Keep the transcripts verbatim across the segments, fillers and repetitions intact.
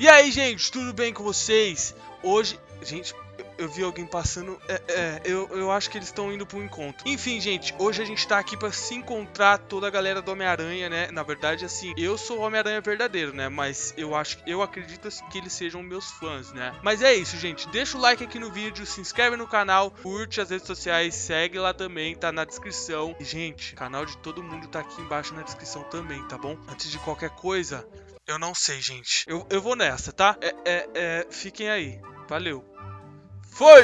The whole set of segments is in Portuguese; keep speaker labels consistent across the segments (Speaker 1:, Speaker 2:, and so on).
Speaker 1: E aí, gente, tudo bem com vocês? Hoje, gente, eu, eu vi alguém passando, é, é, eu, eu acho que eles estão indo para um encontro. Enfim, gente, hoje a gente tá aqui para se encontrar toda a galera do Homem-Aranha, né? Na verdade, assim, eu sou o Homem-Aranha verdadeiro, né? Mas eu acho, eu acredito assim, que eles sejam meus fãs, né? Mas é isso, gente. Deixa o like aqui no vídeo, se inscreve no canal, curte as redes sociais, segue lá também, tá na descrição. E, gente, o canal de todo mundo tá aqui embaixo na descrição também, tá bom? Antes de qualquer coisa... Eu não sei, gente. Eu, eu vou nessa, tá? É, é, é, fiquem aí. Valeu. Foi!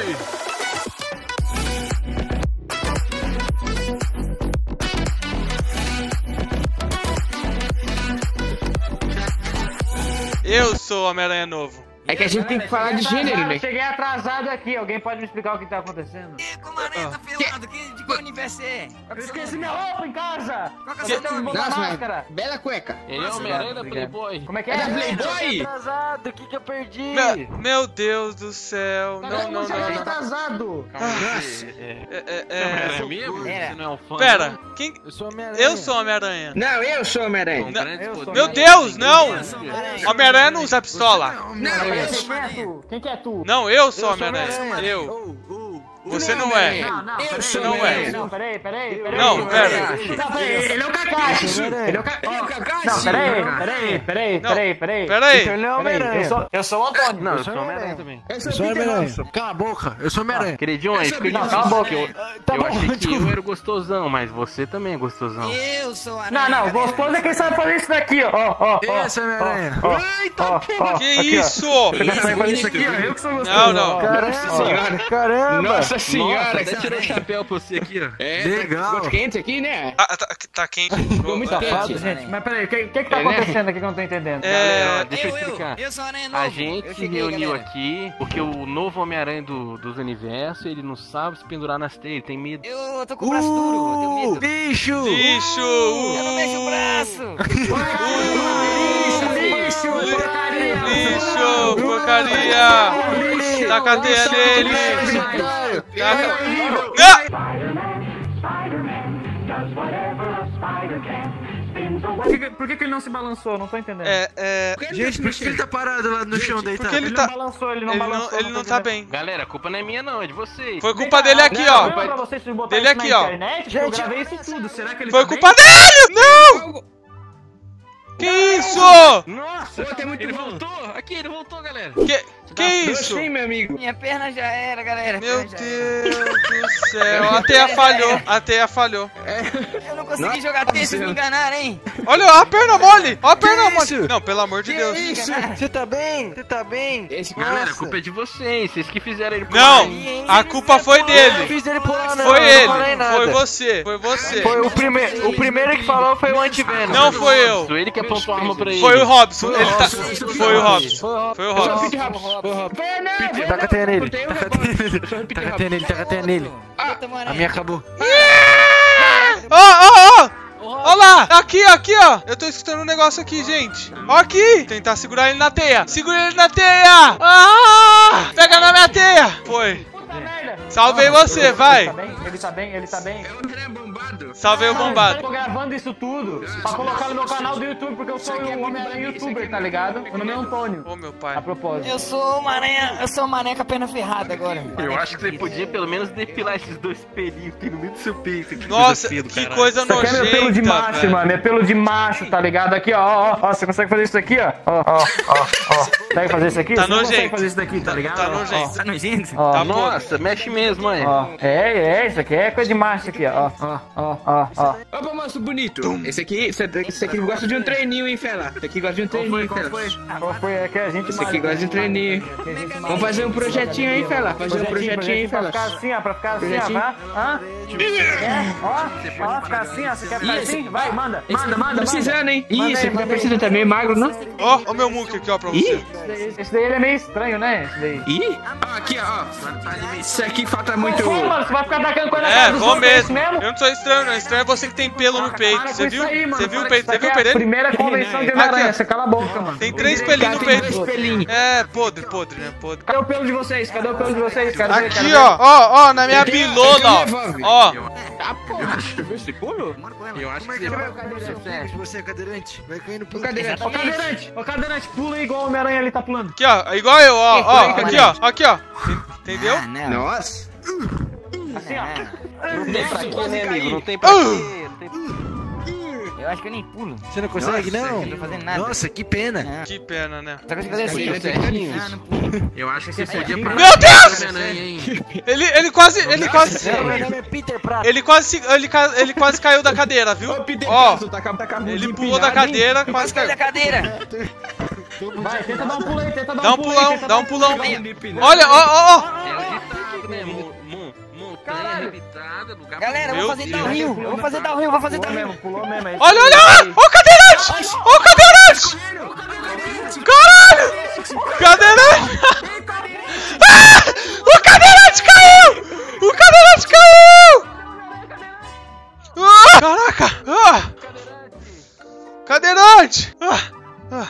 Speaker 1: Eu sou o Homem-Aranha novo.
Speaker 2: É que a gente tem que falar de gênero, né?
Speaker 3: Eu cheguei atrasado aqui. Alguém pode me explicar o que tá acontecendo?
Speaker 4: Como a aranha tá pelado? Que, de qual universo é?
Speaker 3: Eu esqueci minha roupa em casa!
Speaker 4: Qual que é o
Speaker 3: Você
Speaker 4: seu
Speaker 3: tem um
Speaker 4: nome?
Speaker 3: bom
Speaker 2: Nossa,
Speaker 3: máscara!
Speaker 2: bela cueca.
Speaker 5: Ele é o Homem-Aranha da Playboy.
Speaker 3: Como é que
Speaker 2: É
Speaker 3: é?
Speaker 2: da Playboy?
Speaker 3: Atrasado, o que que eu perdi?
Speaker 1: Meu, meu Deus do céu. Não, não, não,
Speaker 3: cheguei
Speaker 1: não. não.
Speaker 3: atrasado!
Speaker 2: Nossa.
Speaker 1: É, é,
Speaker 5: Você é Homem-Aranha
Speaker 1: é...
Speaker 5: mesmo?
Speaker 4: É.
Speaker 5: Você não é um fã?
Speaker 1: Pera, quem...
Speaker 3: Eu sou Homem-Aranha.
Speaker 1: Eu sou o Homem-Aranha.
Speaker 2: Não, eu sou Homem-Aranha.
Speaker 5: Com
Speaker 1: Não.
Speaker 5: grandes
Speaker 3: Eu sou
Speaker 5: poderes.
Speaker 1: Meu Deus, não!
Speaker 4: Eu sou Homem-Aranha.
Speaker 1: Homem-Aranha não usa pistola.
Speaker 2: Não,
Speaker 3: Quem
Speaker 2: eu
Speaker 3: é
Speaker 2: sou...
Speaker 3: tu? Quem que é tu?
Speaker 1: Não, eu sou o
Speaker 3: Eu sou
Speaker 1: Homem-Aranha.
Speaker 3: Homem-Aranha.
Speaker 1: Eu. Você não é.
Speaker 3: Não, não,
Speaker 2: Eu
Speaker 3: peraí,
Speaker 2: sou
Speaker 1: não
Speaker 3: peraí,
Speaker 1: é.
Speaker 3: Não, peraí, peraí, peraí.
Speaker 1: Não, pera.
Speaker 3: Não, peraí,
Speaker 2: Ele é o Kakashi. Ele é o Kakashi.
Speaker 3: Não, peraí, peraí, peraí,
Speaker 1: Não.
Speaker 3: peraí, peraí.
Speaker 1: Pera aí.
Speaker 3: Então ele é Homem-Aranha. Eu sou, eu sou o Antônio.
Speaker 5: Não, eu sou Homem-Aranha também.
Speaker 2: Eu sou o Peter Nosso.
Speaker 6: Cala a boca, eu sou Homem-Aranha.
Speaker 5: Queridinho, é isso que eu
Speaker 3: Não,
Speaker 5: disse.
Speaker 3: cala a boca.
Speaker 5: Eu,
Speaker 3: Tá
Speaker 5: eu
Speaker 3: bom,
Speaker 5: achei que
Speaker 3: desculpa.
Speaker 5: eu era o gostosão, mas você também é gostosão.
Speaker 4: Eu sou a
Speaker 3: Não,
Speaker 4: aranha.
Speaker 3: não, gostoso é quem sabe fazer isso daqui, ó, ó, ó.
Speaker 6: Esse é Homem-Aranha.
Speaker 3: Ó, ó, ó,
Speaker 1: Que
Speaker 3: aqui, ó.
Speaker 1: isso?
Speaker 3: Você consegue fazer isso aqui, ó. Eu que sou gostoso.
Speaker 1: Não, não.
Speaker 2: Nossa senhora.
Speaker 3: Caramba.
Speaker 2: Nossa senhora.
Speaker 5: Nossa, até tirou o chapéu pra você aqui, ó.
Speaker 2: É,
Speaker 6: Legal.
Speaker 2: Ficou quente aqui, né?
Speaker 1: Ah, tá, tá quente.
Speaker 2: Ficou muito
Speaker 3: Safado,
Speaker 2: quente.
Speaker 3: gente. Mas peraí, o que, que que tá
Speaker 2: É, né?
Speaker 3: acontecendo aqui que eu não tô entendendo?
Speaker 1: É...
Speaker 5: Deixa eu
Speaker 4: Eu, eu,
Speaker 5: explicar.
Speaker 4: eu sou a aranha novo.
Speaker 5: A gente
Speaker 4: Eu
Speaker 5: se
Speaker 4: cheguei,
Speaker 5: reuniu
Speaker 4: galera.
Speaker 5: aqui porque o novo Homem-Aranha do, dos universos, ele não sabe se pendurar nas teias, ele tem medo.
Speaker 4: Eu tô com o braço duro, eu tenho medo.
Speaker 6: Bicho!
Speaker 1: Bicho!
Speaker 4: Eu não mexo o braço.
Speaker 3: Lixo, porcaria.
Speaker 1: Lixo! Porcaria! Taca a teia nele! Taca...
Speaker 3: Por que, por que que ele não se balançou? Eu não tô entendendo.
Speaker 1: É, é...
Speaker 6: Gente, por que ele tá parado lá no chão deitado?
Speaker 1: Porque ele
Speaker 3: Ele
Speaker 1: tá...
Speaker 3: não balançou, ele não
Speaker 1: Ele
Speaker 3: balançou.
Speaker 1: não, ele não tá bem.
Speaker 5: Galera, a culpa não é minha não, é de vocês.
Speaker 1: Foi culpa dele aqui,
Speaker 3: Não,
Speaker 1: ó.
Speaker 3: foi pra vocês botarem
Speaker 1: Dele
Speaker 3: isso
Speaker 1: aqui,
Speaker 3: na
Speaker 1: ó.
Speaker 3: internet, eu gravei isso tudo. Será que ele
Speaker 1: Foi
Speaker 3: tá
Speaker 1: culpa dele! Não! Que isso?
Speaker 5: Nossa,
Speaker 2: Pô, tem muito
Speaker 5: ele
Speaker 2: bom.
Speaker 5: voltou. Aqui, ele voltou, galera.
Speaker 1: Que, que isso?
Speaker 2: Sim, meu amigo.
Speaker 4: Minha perna já era, galera.
Speaker 1: Meu
Speaker 4: Minha perna já era.
Speaker 1: Deus do céu. A teia falhou. A teia falhou.
Speaker 4: Eu não consegui
Speaker 2: Nossa,
Speaker 4: jogar texto e me
Speaker 2: Deus.
Speaker 4: enganar, hein?
Speaker 1: Olha a perna mole. Olha a perna mole.
Speaker 6: isso?
Speaker 1: Não, pelo amor de Deus.
Speaker 2: Isso.
Speaker 6: Você tá bem? Você tá bem?
Speaker 2: Esse
Speaker 5: Galera, a
Speaker 6: Nossa.
Speaker 5: culpa é de vocês, vocês que fizeram ele
Speaker 1: Não,
Speaker 5: pular aí.
Speaker 1: a culpa foi
Speaker 6: Eu
Speaker 1: dele.
Speaker 6: fiz ele pular, não.
Speaker 1: Foi
Speaker 6: eu não falei
Speaker 1: ele.
Speaker 6: nada.
Speaker 1: Foi você. Foi você.
Speaker 6: Foi o, prime o primeiro que falou foi o Antiveno.
Speaker 1: Não foi eu.
Speaker 5: Foi ele que apontou a arma pra ele.
Speaker 1: Foi o Robson. Ele tá... Foi o Robson. Foi o
Speaker 2: Foi o
Speaker 1: Robson.
Speaker 2: Peter Robson. Foi não,
Speaker 6: Taca a teia nele.
Speaker 2: Tem um
Speaker 6: Taca a teia nele. Taca a teia nele, taca a teia nele. A minha acabou.
Speaker 1: Ó, ó, ó. Ó lá. Aqui, aqui, ó. Eu tô escutando um negócio aqui, gente. Ó aqui. Tentar segurar ele na teia. Segura ele na teia. Ah! Pega na minha teia. Foi.
Speaker 3: Puta merda.
Speaker 1: Salvei você, vai.
Speaker 3: Ele tá bem, ele tá bem, ele tá bem.
Speaker 2: É o André bombado.
Speaker 1: Salvei o
Speaker 3: Eu
Speaker 1: bombado.
Speaker 3: tô gravando isso tudo pra colocar no meu canal do YouTube, porque eu sou um Homem-Aranha youtuber, tá ligado? Meu nome é Antônio.
Speaker 1: Ô, meu
Speaker 3: A
Speaker 1: pai.
Speaker 3: propósito.
Speaker 4: Eu sou uma aranha, eu sou uma aranha com a perna ferrada agora.
Speaker 5: Eu acho que você podia pelo menos depilar esses dois pelinhos que tem no meio do seu peito. Que
Speaker 1: Nossa,
Speaker 5: coisa feia do
Speaker 1: que
Speaker 5: caralho.
Speaker 1: coisa
Speaker 3: Isso aqui é meu pelo de
Speaker 1: nojenta,
Speaker 3: macho,
Speaker 1: velho.
Speaker 3: mano. É pelo de macho, tá ligado? Aqui, ó, ó, ó. Você consegue fazer isso aqui, ó? Ó, ó, ó, ó. Consegue fazer isso aqui?
Speaker 1: Tá
Speaker 3: Você não consegue
Speaker 1: nojento.
Speaker 3: fazer isso daqui, tá ligado?
Speaker 1: Tá
Speaker 3: Ó,
Speaker 1: nojento.
Speaker 4: Tá nojento?
Speaker 3: Ó,
Speaker 1: Tá
Speaker 3: ó,
Speaker 1: bom.
Speaker 5: Nossa, mexe mesmo, mãe.
Speaker 3: ó. É, é, isso aqui é coisa de macho aqui, ó. Ó, ó, ó, ó.
Speaker 2: Opa, moço bonito. Esse aqui, esse, esse aqui gosta de um treininho, hein, fela? Esse aqui gosta de um treininho, hein, fela?
Speaker 3: Qual foi? É que a gente
Speaker 2: Esse aqui gosta de um treininho. Vamos fazer um projetinho aí, fela. Fazer um projetinho aí,
Speaker 3: pra
Speaker 2: fela.
Speaker 3: ficar assim, ó, pra ficar assim, ó,
Speaker 2: Projetinho.
Speaker 3: vai. Hã? É, ó, ó, ficar assim, ó, você quer ficar assim? Vai, manda, manda, manda, manda.
Speaker 2: Precisando, hein?
Speaker 3: Manda
Speaker 2: Ih,
Speaker 3: aí,
Speaker 2: você tá
Speaker 3: manda aí.
Speaker 2: precisando, tá meio magro, não?
Speaker 1: Ó, ó meu muque aqui, ó, pra você.
Speaker 3: Esse daí ele é meio estranho, né? Esse daí.
Speaker 2: Ih, ó, aqui, ó, ó. Isso aqui falta muito...
Speaker 3: Pô, mano, você vai ficar tacando coisa na
Speaker 1: É,
Speaker 3: cara dos
Speaker 1: vou
Speaker 3: outros, é isso
Speaker 1: mesmo.
Speaker 3: mesmo?
Speaker 1: Eu não sou estranho, não. Estranho é você que tem pelo no peito.
Speaker 3: Para com
Speaker 1: Você
Speaker 3: isso
Speaker 1: viu?
Speaker 3: aí, mano.
Speaker 1: Você viu o
Speaker 3: Para
Speaker 1: peito?
Speaker 3: com
Speaker 1: Você
Speaker 3: isso
Speaker 1: viu o
Speaker 3: aqui é
Speaker 1: peito
Speaker 3: a
Speaker 1: dele?
Speaker 3: primeira convenção de
Speaker 1: Aqui,
Speaker 3: Homem-Aranha,
Speaker 1: ó.
Speaker 3: você cala a boca, mano.
Speaker 1: Tem três pelinhos no
Speaker 2: Tem
Speaker 1: peito.
Speaker 2: dois pelinhos.
Speaker 1: É, podre, podre, né? Podre.
Speaker 3: Cadê o pelo de vocês? Cadê o pelo de vocês? Quero ver, quero
Speaker 1: Aqui,
Speaker 3: ver.
Speaker 1: ó, ó, ó, na minha
Speaker 2: Tem-
Speaker 1: bilola,
Speaker 2: tem
Speaker 1: ó.
Speaker 2: revólver.
Speaker 1: Ó,
Speaker 2: Ah, porra.
Speaker 5: Você pulou? Eu acho que você
Speaker 6: Você, você é cadeirante? Vai caindo
Speaker 2: O
Speaker 6: pelo...
Speaker 2: cadeirante.
Speaker 3: Ô, cadeirante, ô, cadeirante, pula aí igual o Homem-Aranha ali tá tá pulando.
Speaker 1: Aqui, ó. Igual eu, ó. Ó, aqui, ó. Aqui, ó. Entendeu?
Speaker 4: Ah, não.
Speaker 2: Nossa.
Speaker 3: Assim, ó.
Speaker 5: Não tem pra quê, né, amigo? Não tem pra quê. Não tem...
Speaker 4: Eu acho que eu nem pulo.
Speaker 6: Você não consegue,
Speaker 2: Nossa,
Speaker 6: não?
Speaker 4: Eu não tô fazendo nada.
Speaker 6: Nossa, que pena.
Speaker 4: Não.
Speaker 1: Que pena, né?
Speaker 4: Só consigo fazer assim.
Speaker 5: Sim, certinho.
Speaker 4: Ah, não pulo.
Speaker 5: Eu acho que você podia parar.
Speaker 1: Meu Deus!
Speaker 5: Homem-Aranha, hein?
Speaker 1: Ele, ele quase, ele quase,
Speaker 6: Não, meu nome é Peter Prato.
Speaker 1: ele quase, ele, ca- ele quase caiu da cadeira, viu?
Speaker 2: Ô, Peter
Speaker 1: Ó,
Speaker 2: Parker, tá com a- tá com a bunda
Speaker 1: ele pulou da
Speaker 2: empinada, hein?
Speaker 1: cadeira, quase
Speaker 4: Cai
Speaker 1: caiu.
Speaker 4: da cadeira.
Speaker 3: Vai, tenta dar um pulo aí, tenta dar
Speaker 1: Dá um
Speaker 3: um pulo aí.
Speaker 1: pulão,
Speaker 3: tenta
Speaker 1: dá
Speaker 3: dar
Speaker 1: um pulão.
Speaker 2: Bunda empinada.
Speaker 1: Olha, ó, ó, ó.
Speaker 5: É o ditado, né? Mon- mon- Montanha rebitada, lugar...
Speaker 4: Galera, eu
Speaker 1: Meu
Speaker 4: vou fazer
Speaker 1: Deus.
Speaker 4: downhill. Eu vou fazer downhill, vou fazer
Speaker 3: Pulou
Speaker 4: downhill.
Speaker 3: mesmo, pulou mesmo. é isso
Speaker 1: Olha,
Speaker 3: aí.
Speaker 1: olha, olha. Ó o cadeirante! Ó o cadeirante! Caralho! Cadeirante! Ah! O cadeirante caiu! O cadeirante caiu! Ah! Caraca! Ah! Cadeirante! Ah! Ah!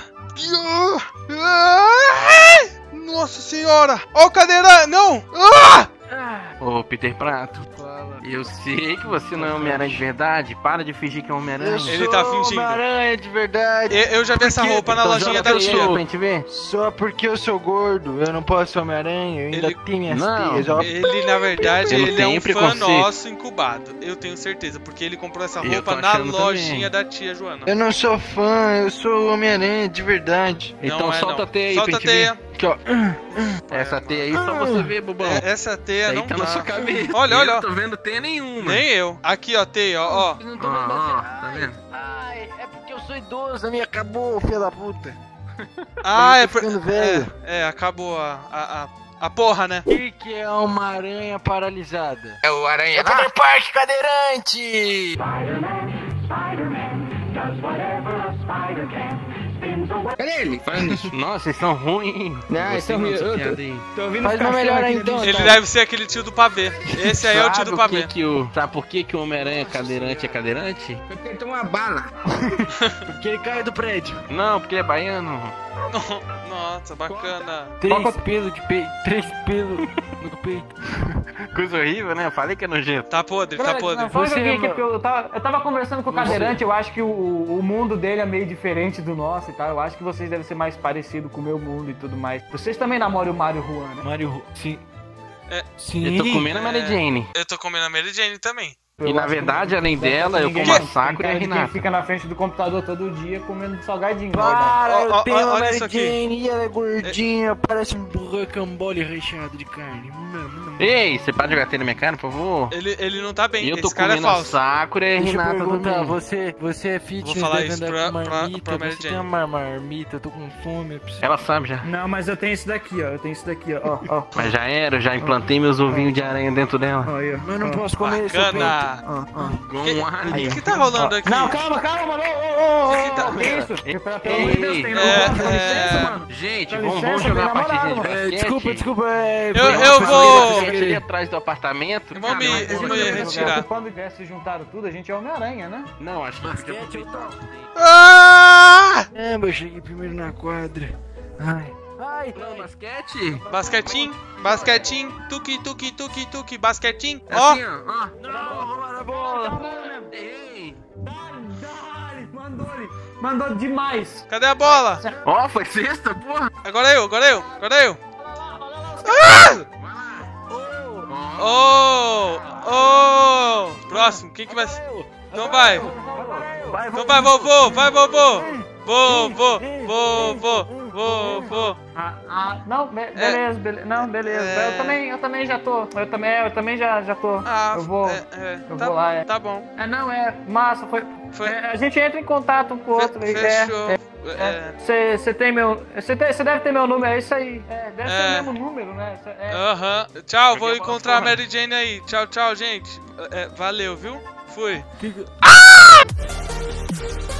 Speaker 1: Ah! Nossa senhora! Ó o cadeirante! Não! Ah!
Speaker 5: Ô, Peter Prato, eu sei que você não é Homem-Aranha de verdade. Para de fingir que é Homem-Aranha.
Speaker 1: Ele tá fingindo.
Speaker 6: Homem-Aranha de verdade.
Speaker 1: Eu eu já vi essa roupa na
Speaker 5: Então
Speaker 1: lojinha
Speaker 5: joga
Speaker 1: da
Speaker 5: pra ele
Speaker 1: tia.
Speaker 5: pra gente ver.
Speaker 6: Só porque eu sou gordo, eu não posso ser Homem-Aranha, eu ainda
Speaker 1: Ele-
Speaker 6: tenho minhas
Speaker 5: Não,
Speaker 6: teias, ó.
Speaker 1: Ele, na verdade,
Speaker 5: Eu não
Speaker 1: ele é um
Speaker 5: tenho
Speaker 1: fã
Speaker 5: preconceito.
Speaker 1: nosso incubado. Eu tenho certeza, porque ele comprou essa
Speaker 5: Eu
Speaker 1: roupa
Speaker 5: tô
Speaker 1: na
Speaker 5: achando
Speaker 1: lojinha
Speaker 5: também.
Speaker 1: da tia Joana.
Speaker 6: Eu não sou fã, eu sou Homem-Aranha de verdade.
Speaker 5: Então
Speaker 1: Não é,
Speaker 5: solta
Speaker 1: não.
Speaker 5: a teia aí
Speaker 1: Solta
Speaker 5: pra
Speaker 1: a
Speaker 5: gente ver.
Speaker 1: teia.
Speaker 6: Aqui, ó.
Speaker 5: Essa teia aí só você vê, bobão.
Speaker 1: É, essa teia
Speaker 5: Aí
Speaker 1: não
Speaker 5: tá
Speaker 1: tá.
Speaker 5: na sua cabeça.
Speaker 1: Olha,
Speaker 5: Eu
Speaker 1: olha, ó.
Speaker 5: não tô vendo teia nenhuma.
Speaker 1: Nem eu. Aqui, ó, teia, ó, ó.
Speaker 5: Ó, ó, tá vendo?
Speaker 6: Ai, é porque eu sou idoso, a minha acabou, filha da puta.
Speaker 1: Ah,
Speaker 6: eu
Speaker 1: é,
Speaker 6: tô
Speaker 1: por-
Speaker 6: ficando velho.
Speaker 1: é, é, acabou a, a, a, a porra, né?
Speaker 6: O que, que é uma aranha paralisada?
Speaker 4: É o aranha.
Speaker 6: É Peter Parker cadeirante!
Speaker 2: Cadê ele? Falando isso.
Speaker 5: Nossa, vocês são ruins.
Speaker 2: Não,
Speaker 5: Você
Speaker 2: eles são
Speaker 5: manda
Speaker 2: ruins.
Speaker 5: essa
Speaker 2: Eu tô-
Speaker 5: piada aí.
Speaker 2: Tô ouvindo
Speaker 6: Faz
Speaker 2: os
Speaker 6: uma
Speaker 2: cachorros
Speaker 6: melhor
Speaker 2: aqui
Speaker 6: então.
Speaker 1: Ele
Speaker 6: tá?
Speaker 1: deve ser aquele tio do pavê. Esse aí é o tio
Speaker 5: Sabe
Speaker 1: do
Speaker 5: por que
Speaker 1: pavê.
Speaker 5: que o... Sabe por que que o Homem-Aranha cadeirante é cadeirante?
Speaker 2: Porque ele tomou uma bala.
Speaker 6: Porque ele caiu do prédio.
Speaker 5: Não, porque ele é baiano.
Speaker 1: Nossa, bacana.
Speaker 6: Três pelos de peito. Três pelos no peito.
Speaker 5: Coisa horrível, né? Eu falei que é nojento.
Speaker 1: Tá podre, tá
Speaker 3: Galera,
Speaker 1: podre.
Speaker 3: não, foi um
Speaker 6: Você
Speaker 3: joguinho
Speaker 6: é
Speaker 3: aqui,
Speaker 6: uma-
Speaker 3: porque eu tava, eu tava conversando com o cadeirante, eu acho que o, o mundo dele é meio diferente do nosso e tal. Eu acho que vocês devem ser mais parecidos com o meu mundo e tudo mais. Vocês também namoram o Mario Juan, né?
Speaker 6: Mario. Sim.
Speaker 1: É.
Speaker 6: Sim.
Speaker 5: Eu tô comendo a Mary
Speaker 1: É.
Speaker 5: Jane.
Speaker 1: Eu tô comendo a Mary Jane também.
Speaker 5: E na
Speaker 3: acho
Speaker 5: verdade,
Speaker 3: que
Speaker 5: além
Speaker 3: não deve
Speaker 5: dela,
Speaker 3: ter
Speaker 5: eu
Speaker 3: ninguém
Speaker 5: como a
Speaker 3: mais.
Speaker 5: Sakura
Speaker 3: Tem
Speaker 5: e a
Speaker 3: cara de quem
Speaker 5: Renata.
Speaker 3: fica na frente do computador todo dia comendo salgadinho. na verdade.
Speaker 6: Para,
Speaker 1: Ó, ó,
Speaker 6: eu tenho
Speaker 1: ó,
Speaker 6: uma
Speaker 1: olha
Speaker 6: Mary
Speaker 1: isso aqui.
Speaker 6: Jane e ela é gordinha, parece um rocambole recheado de carne. Hum, hum.
Speaker 5: Ei, você para de jogar teia na minha cara, por favor?
Speaker 1: Ele, ele não tá bem.
Speaker 5: Eu tô
Speaker 1: Esse cara é
Speaker 5: comendo a
Speaker 1: falso.
Speaker 5: Sakura e a
Speaker 6: Deixa eu
Speaker 5: Renata
Speaker 6: perguntar,
Speaker 5: também.
Speaker 6: você, você é fitness,
Speaker 1: Vou falar
Speaker 6: deve
Speaker 1: isso
Speaker 6: andar
Speaker 1: pra-
Speaker 6: com
Speaker 1: pra-
Speaker 6: marmita,
Speaker 1: pra Mary
Speaker 6: você
Speaker 1: Jane.
Speaker 6: tem uma marmita, eu tô com fome, eu preciso...
Speaker 5: Ela sabe já.
Speaker 3: Não, mas eu tenho esse daqui, ó. Eu tenho esse daqui, ó. Ó,
Speaker 5: Mas já era, eu já implantei meus ovinhos de aranha dentro dela.
Speaker 3: ó. Aí, ó.
Speaker 6: Mas eu não posso comer esse
Speaker 1: Bacana.
Speaker 6: peito. Ó, ó.
Speaker 5: Igual
Speaker 1: Que-
Speaker 5: um
Speaker 1: O
Speaker 5: alien.
Speaker 1: que, que tá rolando aqui?
Speaker 3: Não, calma, calma, mano. Ô, ô, ô, ô,
Speaker 1: Que tá-
Speaker 3: ô, que isso?
Speaker 5: Ei,
Speaker 3: Pelo pelo amor de Deus, tem
Speaker 1: é,
Speaker 3: negócio, dá
Speaker 1: é.
Speaker 3: licença, mano.
Speaker 5: Gente,
Speaker 3: Dá
Speaker 5: vamos,
Speaker 3: licença,
Speaker 5: vamos jogar
Speaker 3: bem
Speaker 5: a partidinha de
Speaker 3: namorado,
Speaker 6: É,
Speaker 5: basquete.
Speaker 6: desculpa, desculpa. É,
Speaker 1: Eu-
Speaker 6: foi-
Speaker 1: eu
Speaker 6: foi
Speaker 1: vou-
Speaker 6: sem
Speaker 5: Basquete
Speaker 6: querer.
Speaker 5: ali atrás do apartamento.
Speaker 1: Eu vou me-
Speaker 5: Cara,
Speaker 1: eu vou
Speaker 5: mas-
Speaker 1: me
Speaker 3: Se
Speaker 1: retirar.
Speaker 3: quando tivesse juntado tudo, a gente é Homem-Aranha, né?
Speaker 5: Não, acho que podia aproveitar.
Speaker 1: Ah!
Speaker 6: Caramba, eu cheguei primeiro na quadra. Ai. Ai,
Speaker 5: Não, basquete?
Speaker 1: Basquetinho, basquetinho, tuki, tuki, tuki, tuki, basquetinho.
Speaker 5: É
Speaker 1: Ó,
Speaker 5: assim, ó. ó.
Speaker 6: não, roubaram a bola.
Speaker 5: Ei.
Speaker 3: Mandou ele. Mandou demais.
Speaker 1: cadê a bola?
Speaker 5: Ó, foi sexta, porra.
Speaker 1: Agora eu, agora eu, agora eu. Ah! Oh, oh. Próximo, quem que vai ser? Então vai. Então vai, vovô, vai, vovô. Vovô, vovô, vovô.
Speaker 3: Ah, ah, não, be- beleza, beleza. Não, beleza.
Speaker 1: É.
Speaker 3: Eu também, eu também já tô. Eu também, eu também já, já tô.
Speaker 1: Ah,
Speaker 3: eu vou.
Speaker 1: é, é,
Speaker 3: eu
Speaker 1: tá,
Speaker 3: vou lá, é.
Speaker 1: tá bom.
Speaker 3: É, não, é. Massa, foi.
Speaker 1: Foi.
Speaker 3: é, a gente entra em contato um com o outro.
Speaker 1: Fe-
Speaker 3: é,
Speaker 1: Fechou.
Speaker 3: é.
Speaker 1: É.
Speaker 3: Você tem meu. Você deve ter meu número, é isso aí. É, deve
Speaker 1: É.
Speaker 3: ser o mesmo número, né? Cê- é.
Speaker 1: Aham. Tchau, vou
Speaker 5: Peguei a bola
Speaker 1: encontrar a
Speaker 5: fora.
Speaker 1: Mary Jane aí. Tchau, tchau, gente. É, valeu, viu? Fui.
Speaker 6: Que que-
Speaker 1: Ah!